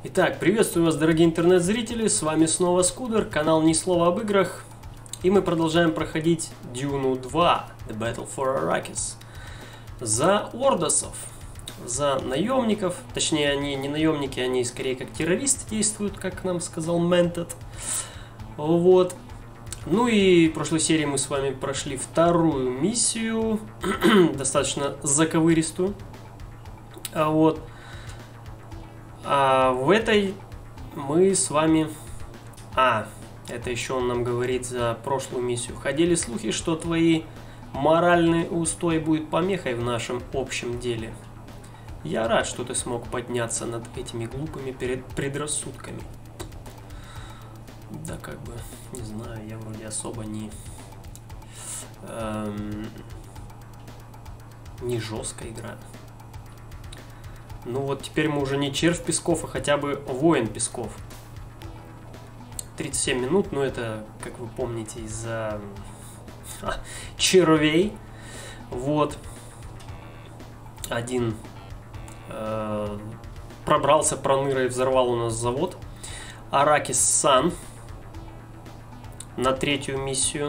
Итак, приветствую вас, дорогие интернет-зрители, с вами снова Скудер, канал Ни слова об играх, и мы продолжаем проходить Дюну 2, The Battle for Arrakis, за ордосов, за наемников, точнее они не наемники, они скорее как террористы действуют, как нам сказал Ментед. Вот. Ну и в прошлой серии мы с вами прошли вторую миссию, достаточно заковыристую, вот. А в этой мы с вами... это еще он нам говорит за прошлую миссию. Ходили слухи, что твои моральный устой будет помехой в нашем общем деле. Я рад, что ты смог подняться над этими глупыми предрассудками. Да как бы, не знаю, я вроде особо не жестко играю. Ну вот теперь мы уже не червь Песков, а хотя бы воин Песков. 37 минут, но это, как вы помните, из-за червей. Вот. Один пробрался проныра и взорвал у нас завод. Аракис Сан на третью миссию.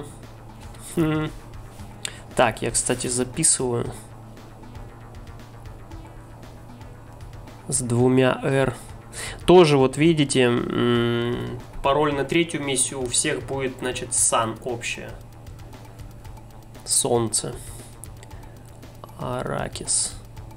Так, я, кстати, записываю. С двумя R. Тоже вот видите, пароль на третью миссию у всех будет, значит, Sun общая. Солнце. Аракис.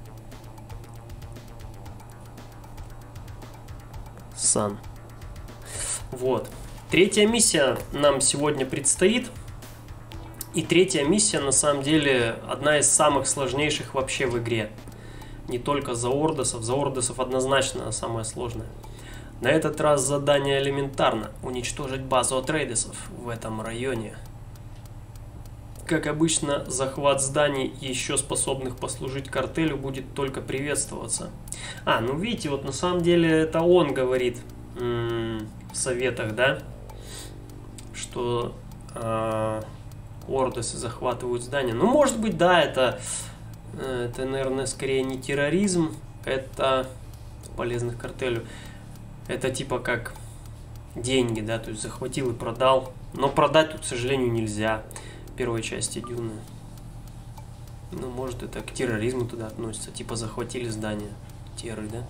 Sun. Вот. Третья миссия нам сегодня предстоит. И третья миссия, на самом деле, одна из самых сложнейших вообще в игре. Не только за ордосов однозначно самое сложное. На этот раз задание элементарно. Уничтожить базу Атрейдесов в этом районе. Как обычно, захват зданий, еще способных послужить картелю, будет только приветствоваться. Ну видите, вот на самом деле это он говорит в советах, да? Что ордосы захватывают здания. Ну, может быть, да, это, наверное, скорее не терроризм, это полезных картелю. Это типа как деньги, да, то есть захватил и продал. Но продать тут, к сожалению, нельзя. В первой части Дюны. Ну, может, это к терроризму туда относится. Типа захватили здание. Терры, да?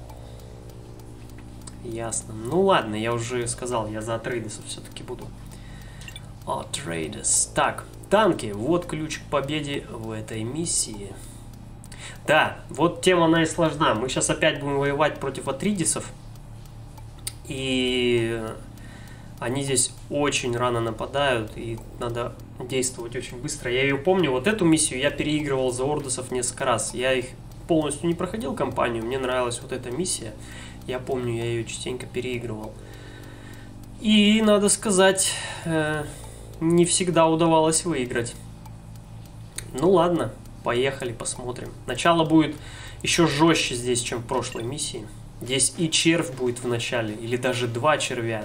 Ясно. Ну ладно, я уже сказал, я за Атрейдесов все-таки буду. Атрейдес. Так, танки. Вот ключ к победе в этой миссии. Да, вот тема она и сложна. Мы сейчас опять будем воевать против Атрейдесов. И они здесь очень рано нападают. И надо действовать очень быстро. Я ее помню. Вот эту миссию я переигрывал за ордосов несколько раз. Я их полностью не проходил кампанию. Мне нравилась вот эта миссия. Я помню, я ее частенько переигрывал. И, надо сказать, не всегда удавалось выиграть. Ну ладно, поехали, посмотрим. Начало будет еще жестче здесь, чем в прошлой миссии. Здесь и червь будет в начале, или даже два червя.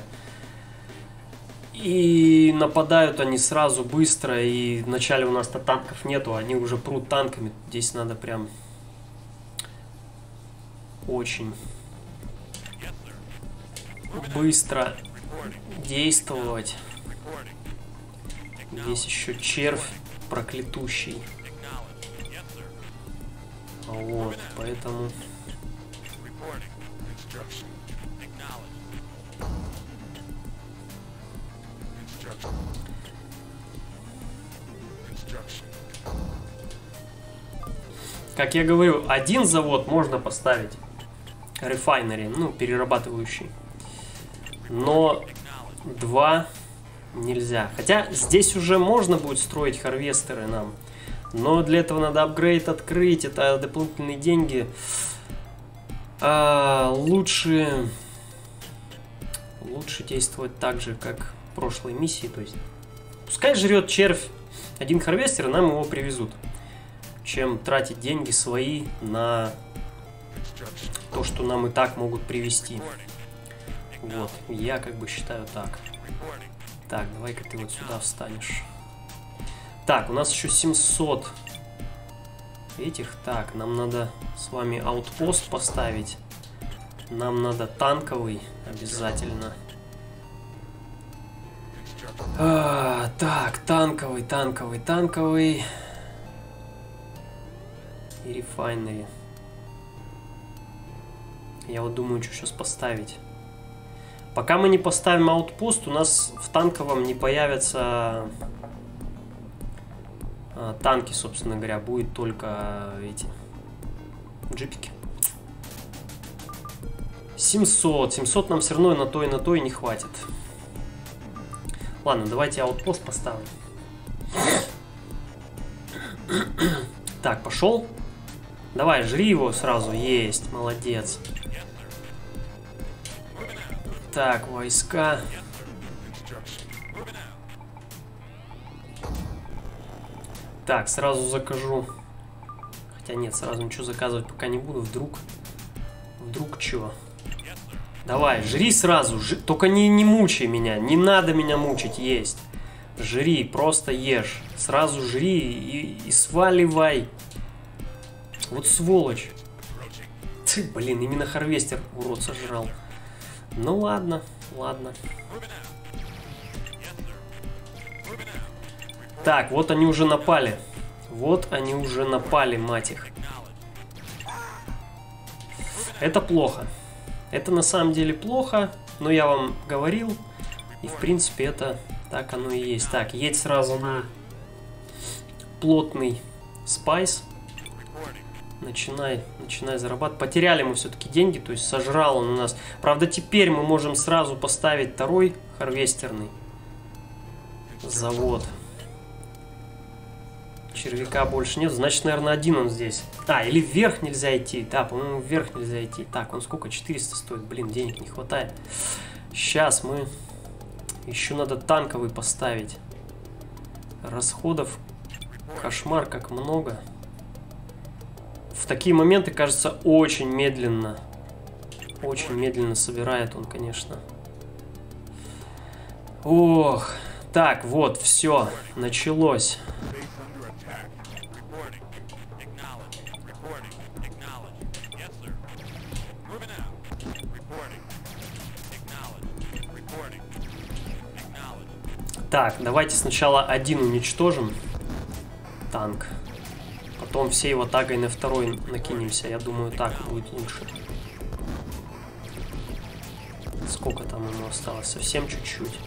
И нападают они сразу быстро, и вначале у нас-то танков нету, они уже прут танками. Здесь надо прям очень быстро действовать. Здесь еще червь проклятущий. Вот, поэтому... Как я говорю, один завод можно поставить, рефайнери, ну, перерабатывающий, но два нельзя. Хотя здесь уже можно будет строить харвестеры нам, но для этого надо апгрейд открыть, это дополнительные деньги. Лучше действовать так же, как в прошлой миссии, то есть пускай жрет червь один харвестер, нам его привезут, чем тратить деньги свои на то, что нам и так могут привезти. Вот, я как бы считаю так. Так, давай-ка ты вот сюда встанешь. Так, у нас еще 700 этих. Так, нам надо с вами аутпост поставить. Нам надо танковый обязательно. Так, танковый. И рефайнери. Я вот думаю, что сейчас поставить. Пока мы не поставим аутпост, у нас в танковом не появятся танки, собственно говоря. Будет только эти джипики. 700 нам все равно и на то и не хватит. Ладно, давайте аутпост поставим. Так, пошел. Давай, жри его сразу. Есть, молодец. Так, войска. Так, сразу закажу. Хотя нет, сразу ничего заказывать пока не буду. Вдруг чё? Давай, жри сразу. Только не мучай меня. Не надо меня мучить. Есть. Жри, просто ешь. Сразу жри и сваливай. Вот сволочь. Блин, именно харвестер урод сожрал. Ну ладно. Так, вот они уже напали. Мать их. Это плохо. Это на самом деле плохо, но я вам говорил. И в принципе это так оно и есть. Так, едь сразу на плотный спайс. Начинай зарабатывать. Потеряли мы все-таки деньги, то есть сожрал он у нас. Правда, теперь мы можем сразу поставить второй харвестерный завод. Червяка больше нет, значит, наверное, один он здесь. Или вверх нельзя идти. Да, по-моему, вверх нельзя идти. Так, он сколько? 400 стоит. Блин, денег не хватает. Сейчас мы... Еще надо танковый поставить. Расходов кошмар как много. В такие моменты, кажется, очень медленно. Очень медленно собирает он, конечно. Ох. Так, вот, все. Началось. Так, давайте сначала один уничтожим. Танк. Потом всей его тагой на второй накинемся. Я думаю, так будет лучше. Сколько там ему осталось? Совсем чуть-чуть.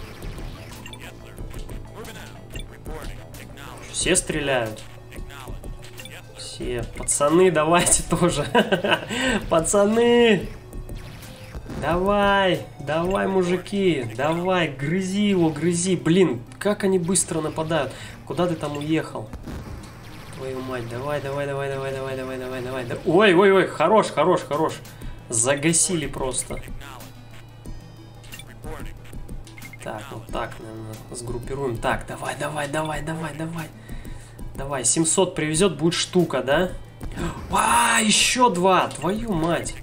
Все стреляют. Все. Пацаны, давайте тоже. Пацаны! Давай, мужики, давай, грызи его, грызи. Блин, как они быстро нападают. Куда ты там уехал? Твою мать, давай. Ой, хорош. Загасили просто. Так, вот так, наверное, сгруппируем. Так, давай. Давай, 700 привезет, будет штука, да? Еще 2, твою мать.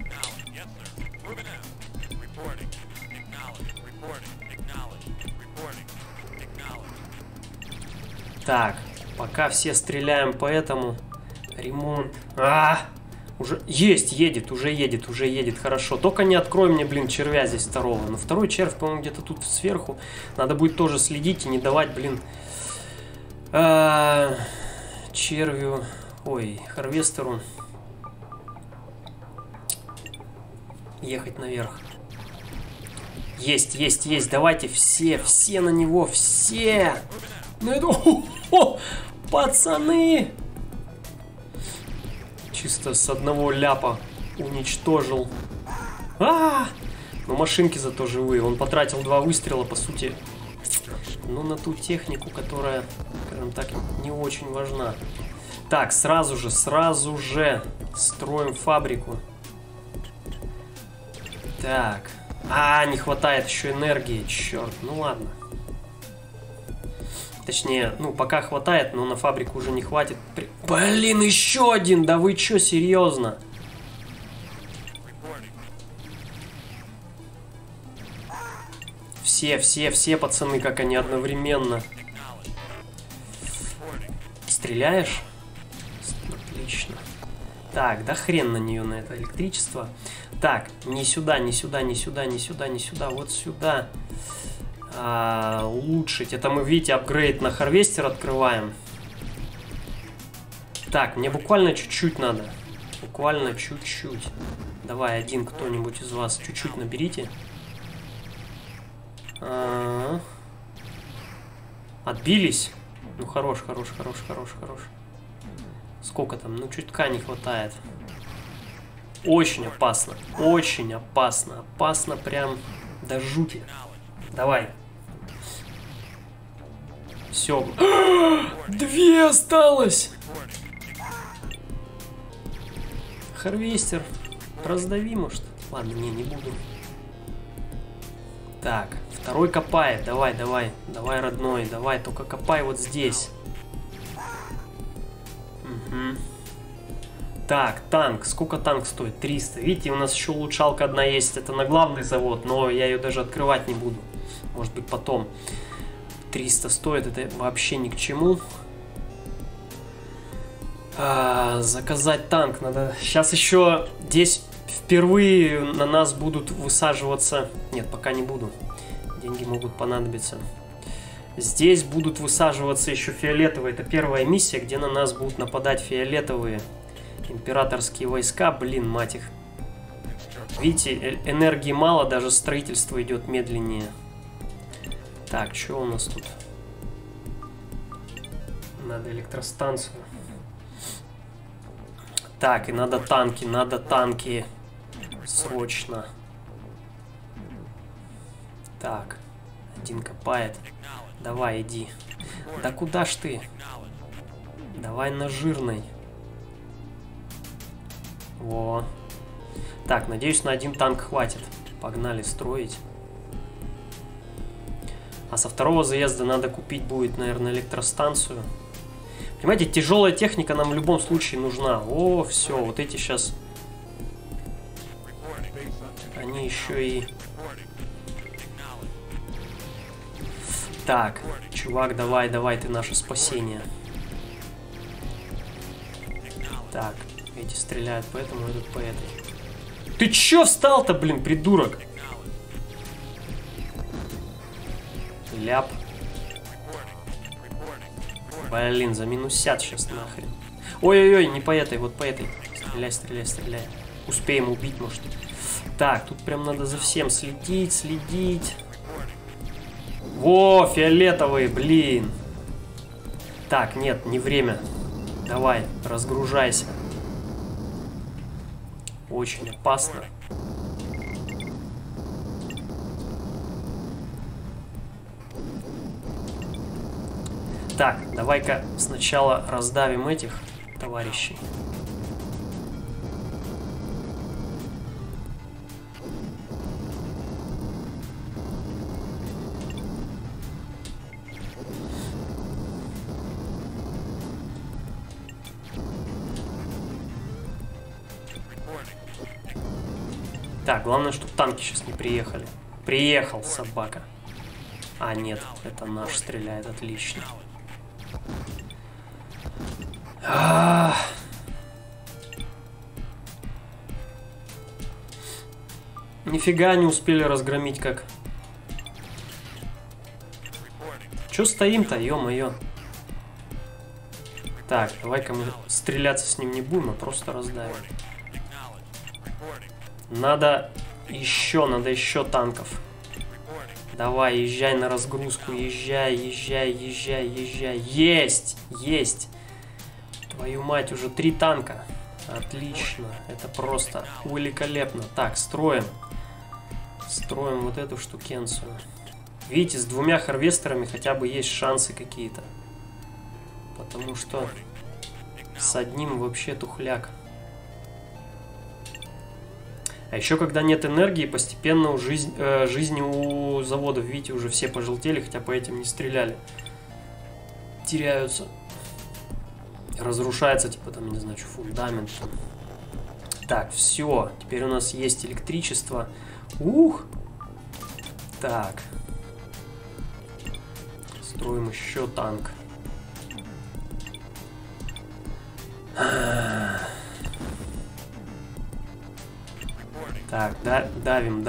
Так, пока все стреляем по этому. Ремонт. Уже едет, хорошо. Только не открой мне, блин, червя здесь второго. Но второй червь, по-моему, где-то тут сверху. Надо будет тоже следить и не давать, блин, червю, харвестеру ехать наверх. Есть, давайте все на него, все. Ну это... пацаны! Чисто с одного ляпа уничтожил. Но машинки зато живые. Он потратил 2 выстрела, по сути, на ту технику, которая, скажем так, не очень важна. Так, сразу же строим фабрику. Так. Не хватает еще энергии, черт. Ну ладно. Точнее, пока хватает, но на фабрику уже не хватит. Блин, еще один! Да вы че, серьезно? Все, пацаны, как они одновременно. Стреляешь? Отлично. Так, да хрен на нее, на это электричество. Так, не сюда, не сюда, не сюда, не сюда, не сюда, вот сюда. Улучшить. Это мы, видите, апгрейд на харвестер открываем. Так, мне буквально чуть-чуть надо. Буквально чуть-чуть. Давай, один кто-нибудь из вас чуть-чуть наберите. Отбились? Ну, хорош. Сколько там? Ну, чутка не хватает. Очень опасно. Очень опасно. Опасно прям до жути. Давай. Все. 2 осталось! Харвестер. Раздави, может? Ладно, не буду. Так, второй копает. Давай, родной. Давай, только копай вот здесь. Угу. Так, танк. Сколько танк стоит? 300. Видите, у нас еще улучшалка одна есть. Это на главный завод, но я ее даже открывать не буду. Может быть, потом. 300 стоит. Это вообще ни к чему. Заказать танк надо. Сейчас еще здесь впервые на нас будут высаживаться. Нет, пока не буду. Деньги могут понадобиться. Здесь будут высаживаться еще фиолетовые. Это первая миссия, где на нас будут нападать фиолетовые императорские войска. Блин, мать их. Видите, энергии мало, даже строительство идет медленнее. Так, что у нас тут? Надо электростанцию. Так, и надо танки. Срочно. Так, один копает. Давай, иди. Да куда ж ты? Давай на жирной. Во. Так, надеюсь, на один танк хватит. Погнали строить. А со второго заезда надо купить будет, наверное, электростанцию. Понимаете, тяжелая техника нам в любом случае нужна. О, все, вот эти сейчас... Они еще и... Так, чувак, давай, ты наше спасение. Так, эти стреляют по этому, этот по этой. Ты че встал-то, блин, придурок? Ляп. Блин, заминусят сейчас нахрен. Ой-ой-ой, не по этой, вот по этой. Стреляй. Успеем убить, может. Так, тут прям надо за всем следить. Во, фиолетовые, блин. Так, нет, не время. Давай, разгружайся. Очень опасно. Так, давай-ка сначала раздавим этих товарищей. Так, главное, чтобы танки сейчас не приехали. Приехал, собака. А, нет, это наш стреляет, отлично. Нифига не успели разгромить как. Чё стоим-то, ё-моё. Так, давай-ка мы стреляться с ним не будем, а просто раздавим. Надо еще танков. Давай, езжай на разгрузку, езжай. Есть. Твою мать, уже 3 танка. Отлично, это просто великолепно. Так, строим вот эту штукенцию. Видите, с 2 харвестерами хотя бы есть шансы какие-то. Потому что с одним вообще тухляк. А еще, когда нет энергии, постепенно жизни у заводов, видите, уже все пожелтели, хотя по этим не стреляли. Теряются. Разрушается, типа, там, не знаю, что, фундамент. Так, все. Теперь у нас есть электричество. Ух! Так. Строим еще танк. Так, давим.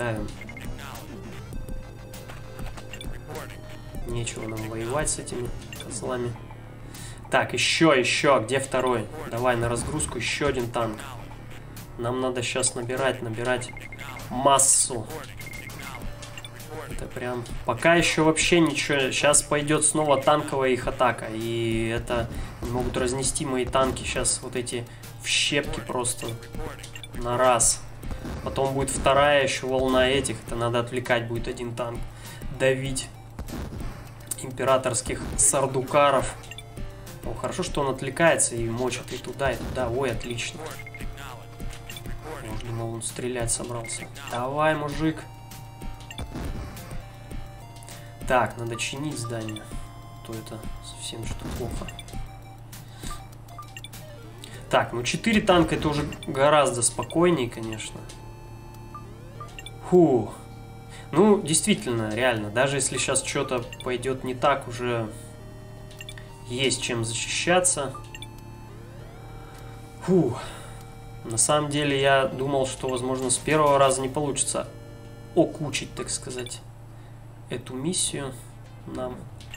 Нечего нам воевать с этими козлами. Так, еще. Где второй? Давай на разгрузку еще один танк. Нам надо сейчас набирать массу. Это прям... Пока еще вообще ничего. Сейчас пойдет снова танковая их атака. И это могут разнести мои танки сейчас вот эти в щепки просто на раз. Потом будет вторая еще волна этих. Это надо отвлекать будет один танк. Давить императорских сардукаров. О, хорошо, что он отвлекается и мочит и туда, и туда. Ой, отлично. Я уже думал, он стрелять собрался. Давай, мужик. Так, надо чинить здание. А то это совсем что плохо. Так, ну 4 танка это уже гораздо спокойнее, конечно. Фу. Ну, действительно, реально, даже если сейчас что-то пойдет не так, уже есть чем защищаться. Фу. На самом деле я думал, что, возможно, с первого раза не получится окучить, так сказать, эту миссию нам.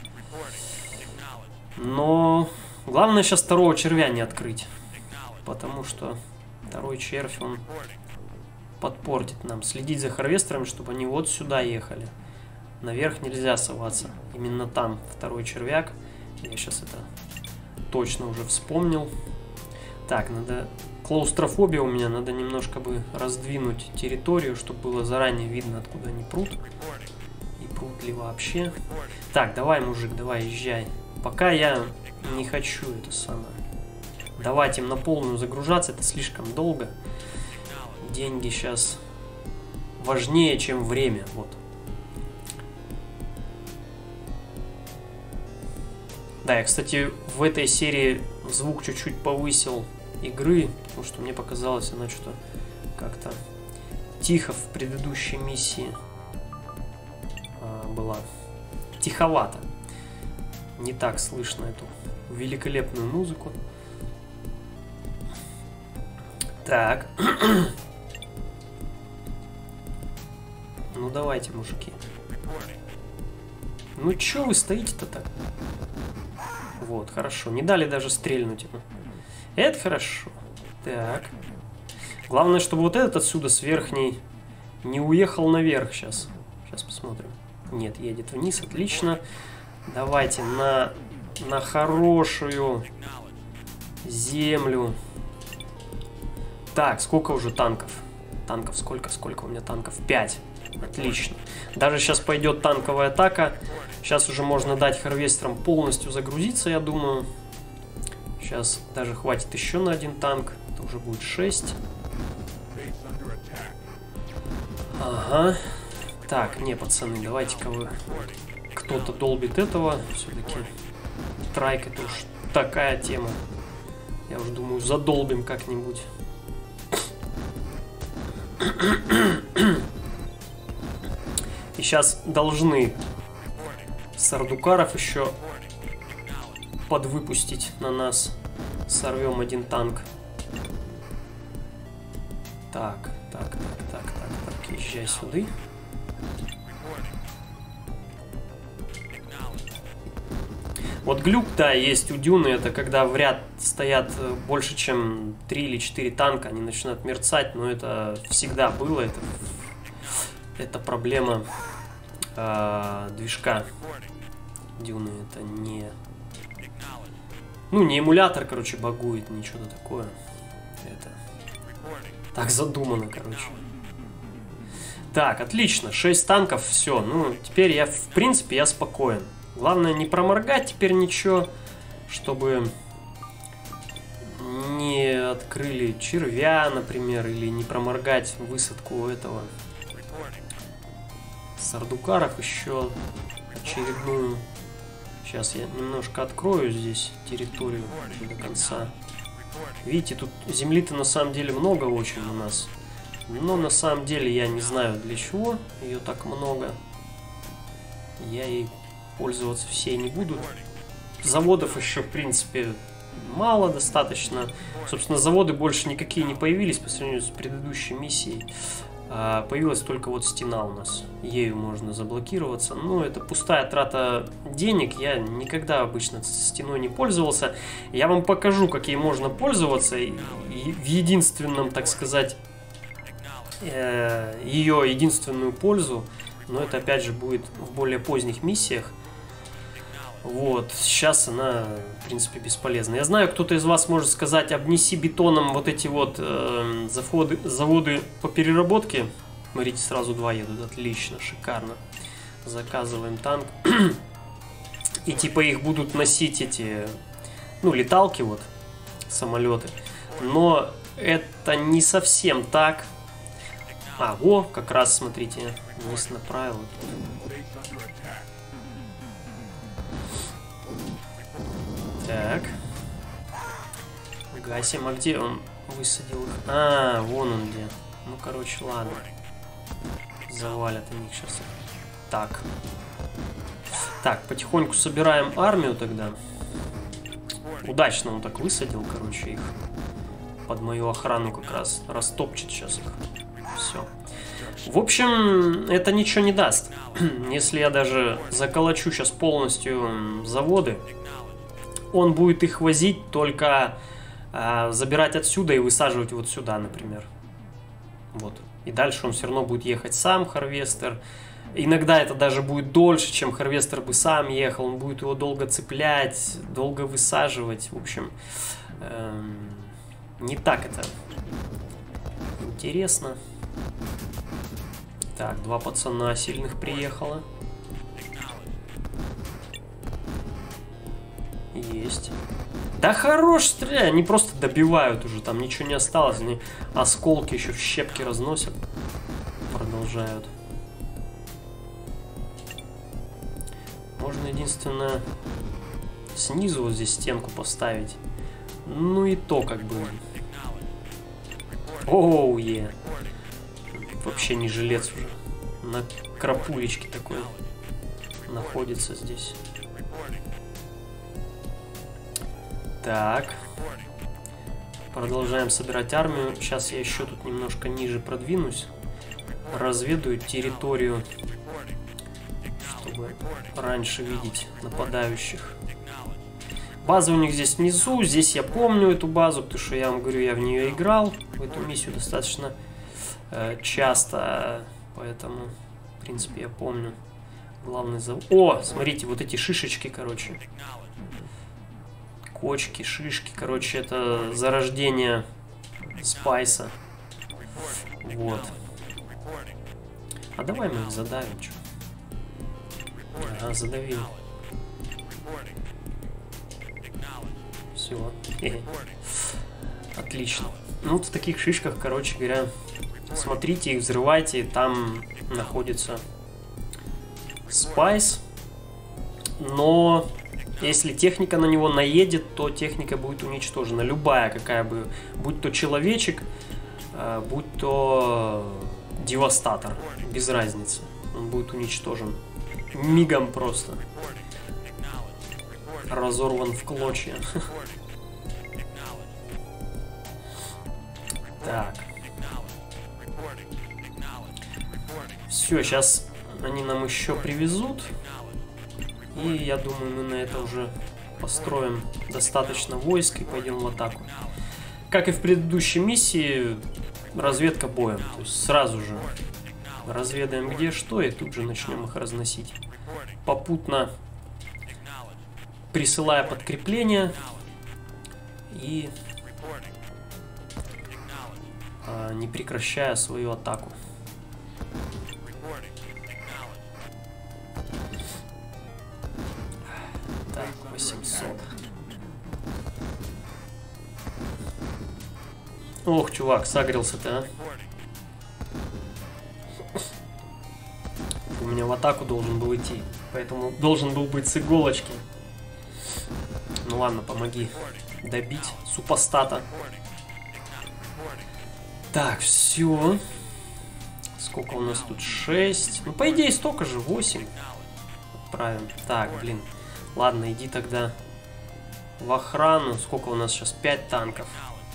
Но главное сейчас второго червя не открыть, потому что второй червь, он подпортит нам. Следить за харвестерами, чтобы они вот сюда ехали. Наверх нельзя соваться. Именно там второй червяк. Я сейчас это точно уже вспомнил. Так, надо... Клаустрофобия у меня. Надо немножко бы раздвинуть территорию, чтобы было заранее видно, откуда они прут. И прут ли вообще. Так, давай, мужик, давай, езжай. Пока я не хочу это самое. Давать им на полную загружаться. Это слишком долго. Деньги сейчас важнее, чем время. Вот. Да, я, кстати, в этой серии звук чуть-чуть повысил игры, потому что мне показалось, она что-то как-то тихо в предыдущей миссии была. Тиховато. Не так слышно эту великолепную музыку. Так. Ну давайте, мужики. Ну чё вы стоите-то так? Вот, хорошо. Не дали даже стрельнуть ему. Это хорошо. Так. Главное, чтобы вот этот отсюда с верхней не уехал наверх сейчас. Сейчас посмотрим. Нет, едет вниз. Отлично. Давайте на хорошую землю. Так, сколько уже танков? Танков сколько? Сколько у меня танков? 5. Отлично. Даже сейчас пойдет танковая атака. Сейчас уже можно дать харвестерам полностью загрузиться, я думаю. Сейчас даже хватит еще на один танк. Это уже будет 6. Ага. Так, не, пацаны, давайте-ка вы... Кто-то долбит этого. Все-таки трайк это уж такая тема. Я уже думаю, задолбим как-нибудь. И сейчас должны сардукаров еще подвыпустить на нас. Сорвем один танк. Так, езжай сюда. Вот глюк, да, есть у Дюны, это когда в ряд стоят больше, чем 3 или 4 танка, они начинают мерцать, но это всегда было, это проблема движка Дюны, это не... Ну, не эмулятор, короче, багует, ничего такое. Это так задумано, короче. Так, отлично, 6 танков, все. Ну, теперь я, в принципе, я спокоен. Главное не проморгать теперь ничего, чтобы не открыли червя, например, или не проморгать высадку этого сардукаров еще очередную. Сейчас я немножко открою здесь территорию до конца. Видите, тут земли-то на самом деле много очень у нас. Но на самом деле я не знаю для чего ее так много. Я ей пользоваться всей не буду. Заводов еще, в принципе, мало достаточно. Собственно, заводы больше никакие не появились по сравнению с предыдущей миссией. Появилась только вот стена у нас. Ею можно заблокироваться. Ну, это пустая трата денег. Я никогда обычно стеной не пользовался. Я вам покажу, как ей можно пользоваться. И в единственном, так сказать, ее единственную пользу. Но это, опять же, будет в более поздних миссиях. Вот, сейчас она, в принципе, бесполезна. Я знаю, кто-то из вас может сказать, обнеси бетоном вот эти вот заводы по переработке. Смотрите, сразу 2 едут, отлично, шикарно. Заказываем танк. И типа их будут носить эти, ну, леталки вот, самолеты. Но это не совсем так. Во, как раз, смотрите, вниз направил. Так. Гасим, а где он высадил их? Вон он где. Ну, короче, ладно. Завалят они их сейчас. Так. Так, потихоньку собираем армию тогда. Удачно он так высадил, короче, их. Под мою охрану как раз. Растопчет сейчас их. Все. В общем, это ничего не даст. Если я даже заколочу сейчас полностью заводы, он будет их возить, только забирать отсюда и высаживать вот сюда, например. Вот. И дальше он все равно будет ехать сам, Харвестер. Иногда это даже будет дольше, чем Харвестер бы сам ехал. Он будет его долго цеплять, долго высаживать. В общем, не так это интересно. Так, 2 пацана сильных приехало. Есть. Да хорош стреляй, они просто добивают уже, там ничего не осталось, они осколки еще в щепки разносят. Продолжают. Можно единственное снизу вот здесь стенку поставить. Ну и то как бы. Оу, е. Вообще не жилец уже. На крапулечке такой находится здесь. Так. Продолжаем собирать армию. Сейчас я еще тут немножко ниже продвинусь. Разведаю территорию, чтобы раньше видеть нападающих. База у них здесь внизу. Здесь я помню эту базу, потому что я вам говорю, я в нее играл. В эту миссию достаточно часто. Поэтому, в принципе, я помню. Главный завод. О, смотрите, вот эти шишечки, короче. Кочки, шишки, короче, это зарождение спайса. Вот. А давай мы их задавим, что? Ага, задавил. Все. Отлично. Ну, вот в таких шишках, короче говоря, смотрите их, взрывайте. Там находится спайс. Но если техника на него наедет, то техника будет уничтожена. Любая, какая бы, будь то человечек, будь то девастатор, без разницы. Он будет уничтожен. Мигом просто. Разорван в клочья. Так. Все, сейчас они нам еще привезут. И я думаю, мы на это уже построим достаточно войск и пойдем в атаку. Как и в предыдущей миссии, разведка боем. То есть сразу же разведаем где что и тут же начнем их разносить. Попутно присылая подкрепление и не прекращая свою атаку. Так, 800. Ох, чувак, сагрился-то, а. У меня в атаку должен был идти, поэтому должен был быть с иголочки. Ну ладно, помоги добить супостата. Так, все. Сколько у нас тут? 6. Ну, по идее, столько же, 8. Отправим. Так, блин. Ладно, иди тогда в охрану. Сколько у нас сейчас? 5 танков.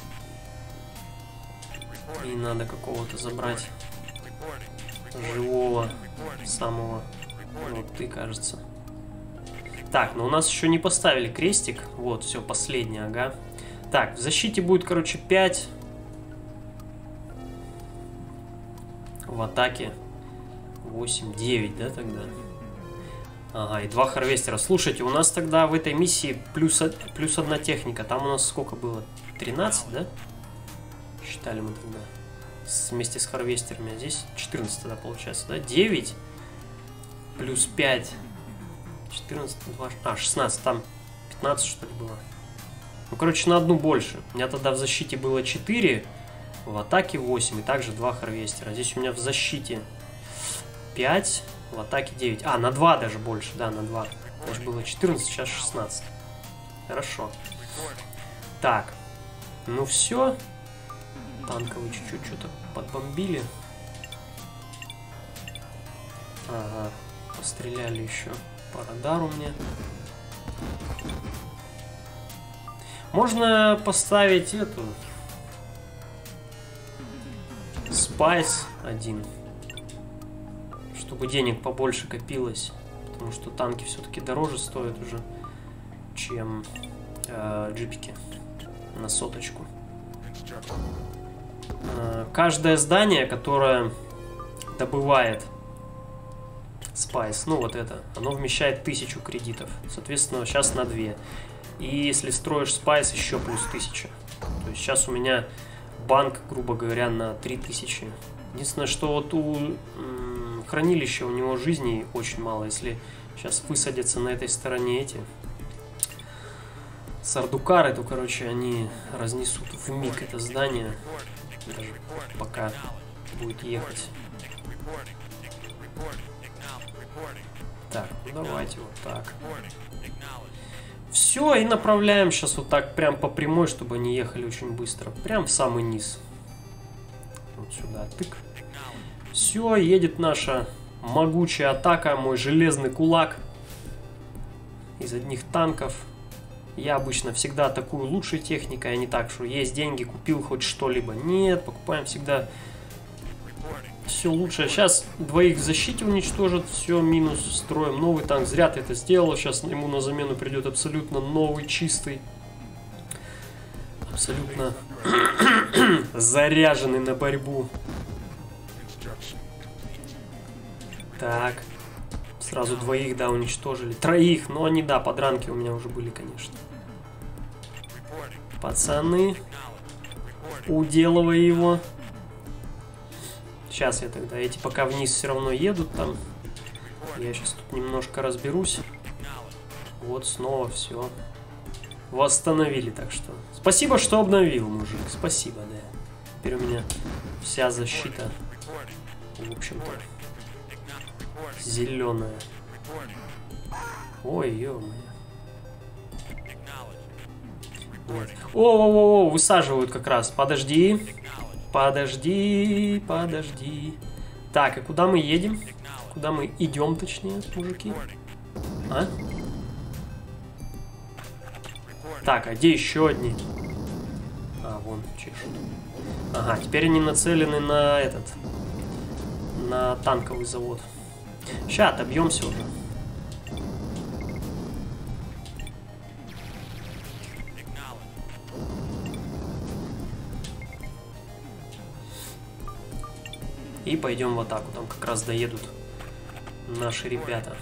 И надо какого-то забрать живого самого. Вот ты, кажется. Так, но у нас еще не поставили крестик. Вот, все, последнее, ага. Так, в защите будет, короче, 5. В атаке 8, 9, да, тогда? Ага, и 2 харвестера. Слушайте, у нас тогда в этой миссии плюс 1 техника. Там у нас сколько было? 13, да? Считали мы тогда. Вместе с харвестерами. А здесь 14 тогда получается, да? 9 плюс 5. 14, 2, 16. Там 15, что ли, было? Ну, короче, на 1 больше. У меня тогда в защите было 4, в атаке 8. И также 2 харвестера. Здесь у меня в защите 5, в атаке 9. А, на 2 даже больше. Да, на 2. Значит, было 14, сейчас 16. Хорошо. Так. Ну все. Танковые чуть-чуть что-то подбомбили. Ага. Постреляли еще по радару мне. Можно поставить эту Спайс 1, чтобы денег побольше копилось, потому что танки все-таки дороже стоят уже, чем джипики на соточку. Каждое здание, которое добывает Спайс, ну вот это, оно вмещает 1000 кредитов, соответственно, сейчас на 2. И если строишь Спайс, еще плюс 1000. То есть сейчас у меня банк, грубо говоря, на 3000. Единственное, что вот у хранилища у него жизней очень мало. Если сейчас высадятся на этой стороне эти сардукары, то, короче, они разнесут вмиг это здание, даже пока будет ехать. Так, ну давайте вот так. Все, и направляем сейчас вот так прям по прямой, чтобы они ехали очень быстро. Прям в самый низ. Вот сюда, тык. Все, едет наша могучая атака, мой железный кулак из одних танков. Я обычно всегда атакую лучшей техникой, а не так, что есть деньги, купил хоть что-либо. Нет, покупаем всегда все лучше. Сейчас 2 в защите уничтожат, все, минус, строим новый танк. Зря ты это сделал, сейчас ему на замену придет абсолютно новый, чистый. Абсолютно заряженный на борьбу. Так, сразу 2, да, уничтожили. 3, но они, да, подранки у меня уже были, конечно. Пацаны, уделывай его. Сейчас я тогда, эти пока вниз все равно едут там. Я сейчас тут немножко разберусь. Вот снова все. Восстановили, так что. Спасибо, что обновил, мужик. Спасибо, да. Теперь у меня вся защита, в общем-то, зеленая. Ой, ё-моё. Вот. О, высаживают как раз. Подожди. Подожди, подожди. Так, и куда мы едем? Куда мы идем, точнее, мужики? А? Так, а где еще одни? А, вон, чешут. Ага, теперь они нацелены на этот, на танковый завод. Сейчас отобьемся уже. И пойдем в атаку. Там как раз доедут наши ребята.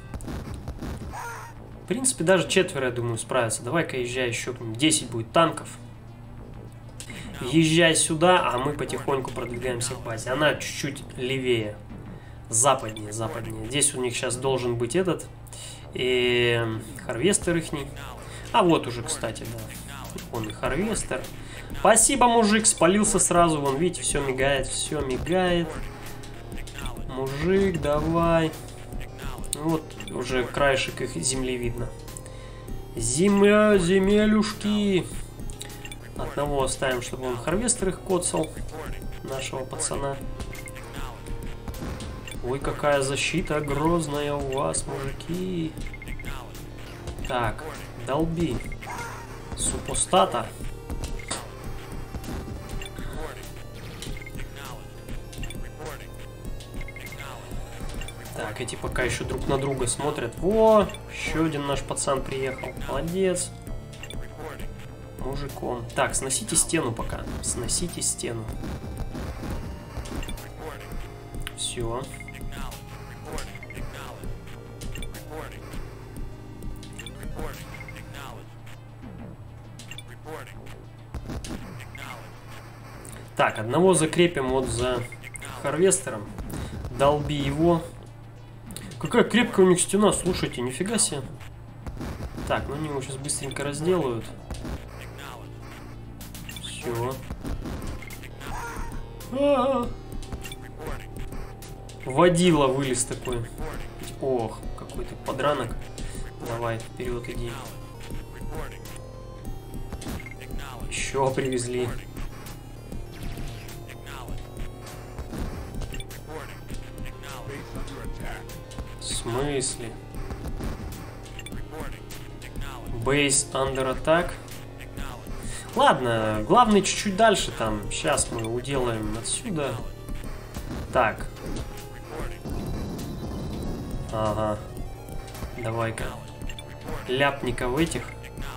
В принципе, даже 4, я думаю, справятся. Давай-ка езжай еще. 10 будет танков. Езжай сюда, а мы потихоньку продвигаемся к базе. Она чуть-чуть левее. Западнее, западнее. Здесь у них сейчас должен быть этот. И харвестер ихний. А вот уже, кстати, да. Он и харвестер. Спасибо, мужик, спалился сразу. Вон, видите, все мигает, все мигает. Мужик, давай. Вот уже краешек их земли видно. Земля, земелюшки. Одного оставим, чтобы он харвестер их коцал. Нашего пацана. Ой, какая защита грозная у вас, мужики. Так, долби. Супостата. Так, эти пока еще друг на друга смотрят. Во! Еще один наш пацан приехал. Молодец. Мужиком. Так, сносите стену пока. Сносите стену. Все. Так, одного закрепим вот за Харвестером. Долби его. Какая крепкая у них стена, слушайте, нифига себе. Так, ну они его сейчас быстренько разделают. Все. Водила вылез такой. Ох, какой ты подранок. Давай, вперед иди. Еще привезли. В смысле? Base under attack. Ладно, главный чуть-чуть дальше там. Сейчас мы уделаем отсюда. Так. Ага. Давай-ка. Ляпника в этих.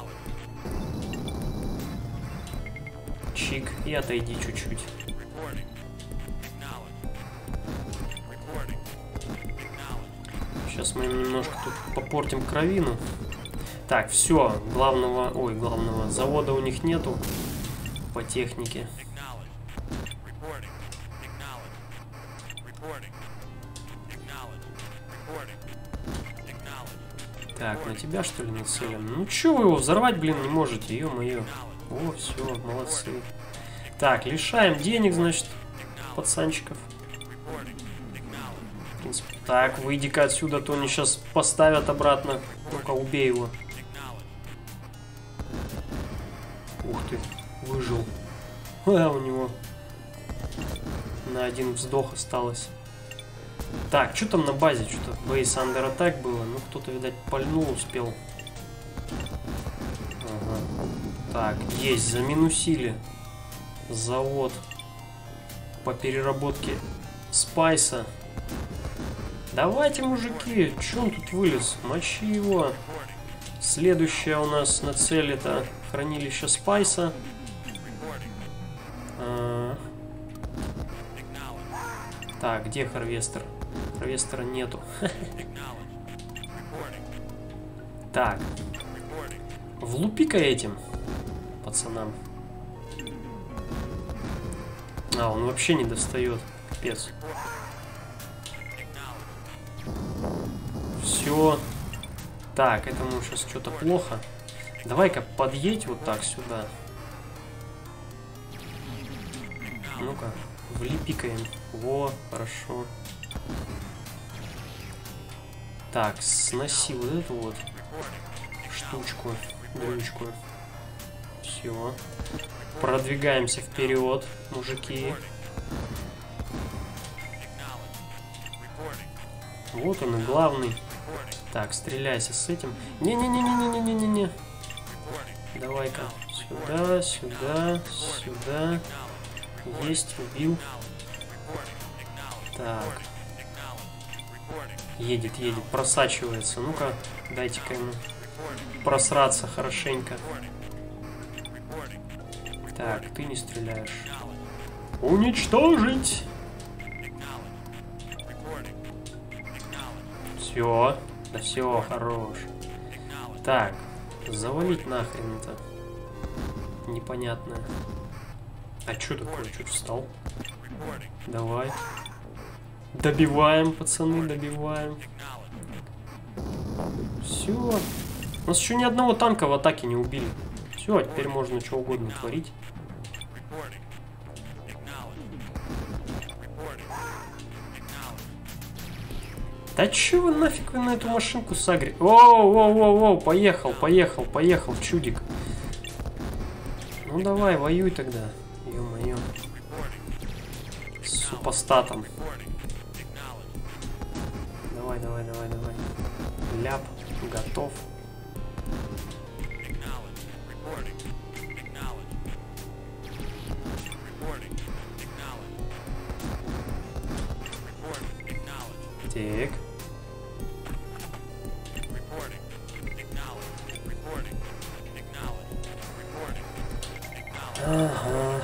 Чик. И отойди чуть-чуть. Сейчас мы им немножко тут попортим кровину. Так, все, главного завода у них нету по технике. Так, на тебя что ли нацелим? Ну че вы его взорвать, блин, не можете, ё-моё. О, все, молодцы. Так, лишаем денег, значит, пацанчиков. В принципе, так, выйди-ка отсюда, то они сейчас поставят обратно. Ну-ка, убей его. Ух ты, выжил. У него на один вздох осталось. Так, что там на базе? Что-то Base Under Attack было. Ну, кто-то, видать, пальнул, успел. Ага. Так, есть, заминусили. Завод по переработке спайса. Давайте, мужики, что он тут вылез? Мочи его. Следующее у нас на цель это хранилище спайса. Так, где Харвестер? Харвестера нету. Так. Влупи-ка этим пацанам. А, он вообще не достает. Капец. Все. Так, этому сейчас что-то плохо. Давай-ка подъедь вот так сюда. Ну-ка, влепикаем. Во, хорошо. Так, сноси вот эту вот штучку, дрючку. Все. Продвигаемся вперед, мужики. Вот он и главный. Так, стреляйся с этим. Не-не-не-не-не-не-не-не. Давай-ка. Сюда, сюда, сюда. Есть, убил. Так. Едет, едет, просачивается. Ну-ка, дайте-ка ему просраться хорошенько. Так, ты не стреляешь. Уничтожить! Все. Да все, хорош. Так, завалить нахрен это. Непонятное. А что такое? Что встал? Давай. Добиваем, пацаны, добиваем. Все. У нас еще ни одного танка в атаке не убили. Все, теперь можно что угодно творить. Да че вы нафиг вы на эту машинку сагри? Оу, поехал, поехал, поехал, чудик. Ну давай, воюй тогда. Ё-моё. С супостатом. Давай, давай, давай, давай. Ляп, готов. Так. Ага.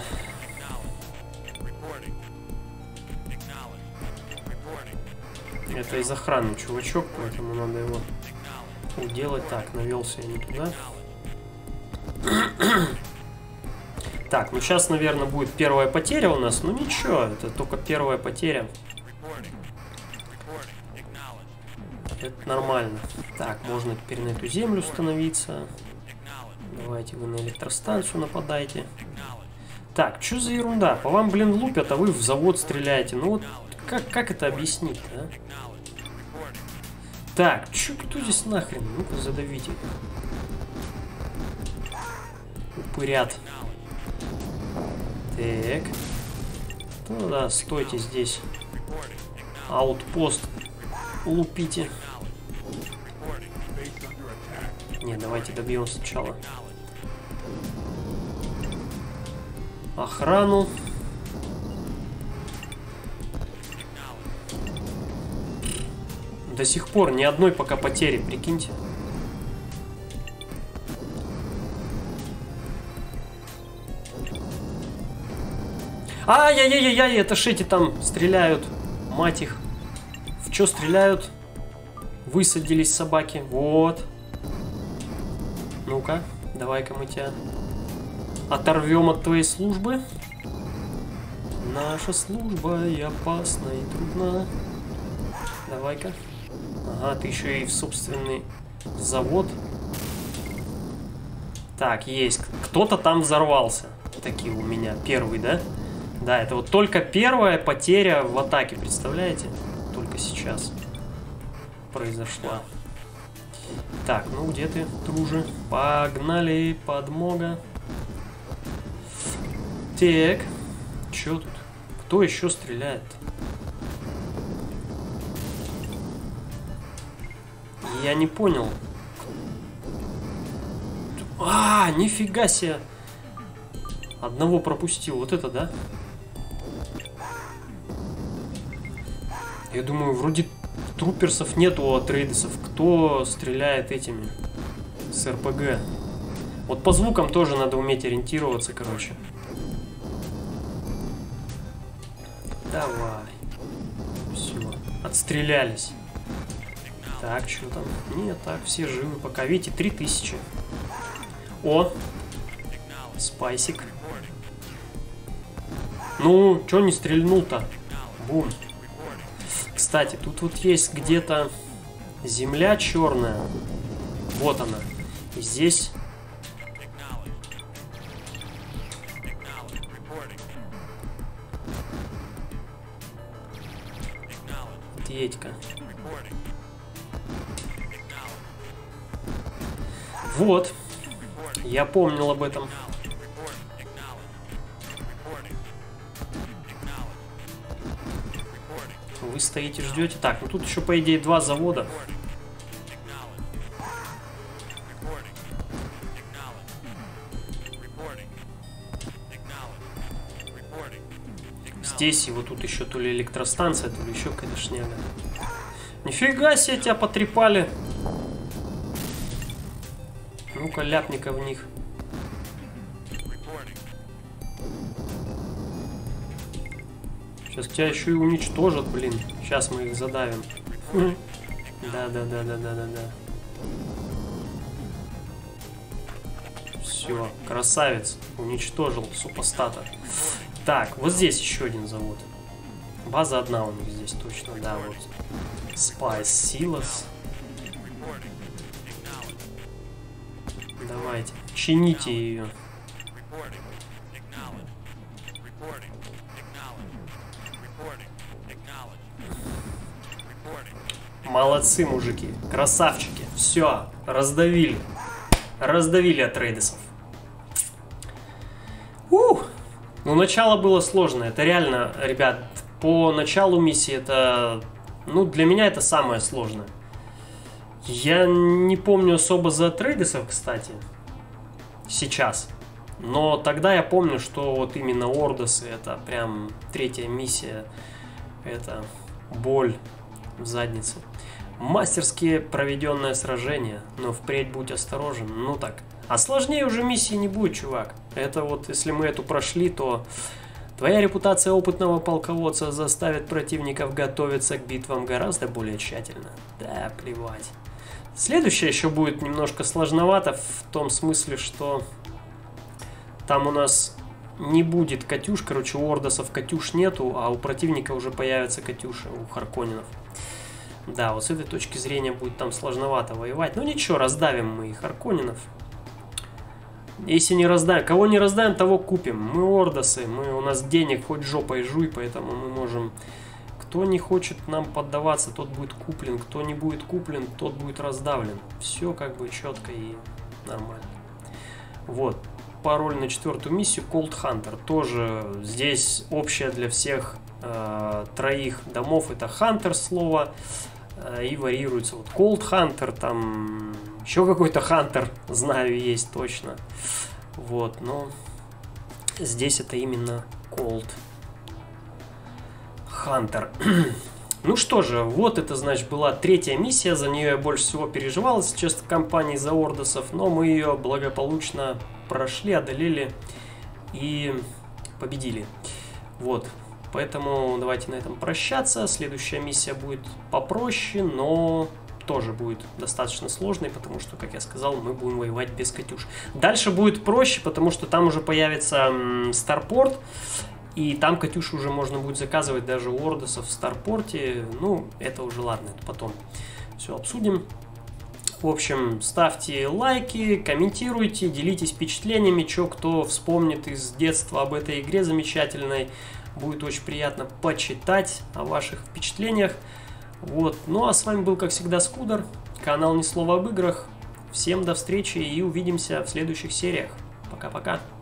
Это из охраны чувачок, поэтому надо его уделать. Так, навелся я не туда. Так, ну сейчас, наверное, будет первая потеря у нас. Ну ничего, это только первая потеря. Это нормально. Так, можно теперь на эту землю становиться. Давайте вы на электростанцию нападайте. Так, что за ерунда? По вам, блин, лупят, а вы в завод стреляете. Ну вот, как это объяснить, да? Так, кто здесь нахрен? Ну-ка, задавите. Упырят. Так. Ну да, стойте здесь. Аутпост. Лупите. Не, давайте добьем сначала охрану. До сих пор ни одной пока потери, прикиньте. Ай-яй-яй-яй, это ж эти там стреляют. Мать их. В чё стреляют? Высадились собаки. Вот. Ну-ка, давай-ка мы тебя оторвем от твоей службы. Наша служба и опасна, и трудна. Давай-ка. Ага, ты еще и в собственный завод. Так, есть. Кто-то там взорвался. Такие у меня. Первый, да? Да, это вот только первая потеря в атаке, представляете? Только сейчас произошла. Так, ну где ты, друже? Погнали, подмога. Так, чё тут? Кто еще стреляет? Я не понял. А, нифига себе. Одного пропустил. Вот это, да? Я думаю, вроде труперсов нету у Атрейдесов. Кто стреляет этими? С РПГ. Вот по звукам тоже надо уметь ориентироваться, короче. Давай. Все. Отстрелялись. Так, что там? Нет, так, все живы пока. Видите, 3000. О! Спайсик. Ну, чё не стрельнул-то? Бум. Кстати, тут вот есть где-то земля черная. Вот она. И здесь... Едь-ка. Вот. Я помнил об этом. Вы стоите, ждете. Так, ну тут еще, по идее, 2 завода. Здесь его тут еще то ли электростанция, то ли еще какая-то шняга. Нифига себе, тебя потрепали. Ну-ка, ляпника в них. Сейчас тебя еще и уничтожат, блин. Сейчас мы их задавим. Да. Все, красавец. Уничтожил супостата. Так, вот здесь еще один завод. База одна у них здесь точно, да, вот. Spice Silos. Давайте, чините ее. Молодцы, мужики, красавчики. Все, раздавили. Раздавили Атрейдесов. Ну, начало было сложно. Это реально, ребят, по началу миссии это... Ну, для меня это самое сложное. Я не помню особо за Атрейдесов, кстати. сейчас. Но тогда я помню, что вот именно Ордосы, это прям третья миссия, это боль в заднице. Мастерски проведенное сражение, но впредь будь осторожен. Ну так. А сложнее уже миссии не будет, чувак. Это вот, если мы эту прошли, то твоя репутация опытного полководца заставит противников готовиться к битвам гораздо более тщательно. Да, плевать. Следующее еще будет немножко сложновато в том смысле, что там у нас не будет катюш. Короче, у Ордосов катюш нету, а у противника уже появятся катюши, у Харконненов. Да, вот с этой точки зрения будет там сложновато воевать. Но ничего, раздавим мы и Харконненов. Если не раздаем, кого не раздаем, того купим. Мы Ордосы, у нас денег хоть жопой жуй, поэтому мы можем... Кто не хочет нам поддаваться, тот будет куплен. Кто не будет куплен, тот будет раздавлен. Все как бы четко и нормально. Вот. Пароль на 4-ю миссию Cold Hunter. Тоже здесь общее для всех троих домов. Это Hunter слово. И варьируется. Вот Cold Hunter, там еще какой-то Hunter, знаю, есть точно. Вот, но здесь это именно Cold Hunter. Ну что же, вот это, значит, была третья миссия. За нее я больше всего переживал, если честно, в компании за Ордосов. Но мы ее благополучно прошли, одолели и победили. Вот. Поэтому давайте на этом прощаться. Следующая миссия будет попроще, но тоже будет достаточно сложной, потому что, как я сказал, мы будем воевать без катюш. Дальше будет проще, потому что там уже появится Старпорт, и там катюши уже можно будет заказывать даже у Ордосов в Старпорте. Ну, это уже ладно, это потом все обсудим. В общем, ставьте лайки, комментируйте, делитесь впечатлениями, что кто вспомнит из детства об этой игре замечательной. Будет очень приятно почитать о ваших впечатлениях. Вот. Ну а с вами был, как всегда, Скудер, канал Ни Слова об играх. Всем до встречи и увидимся в следующих сериях. Пока-пока.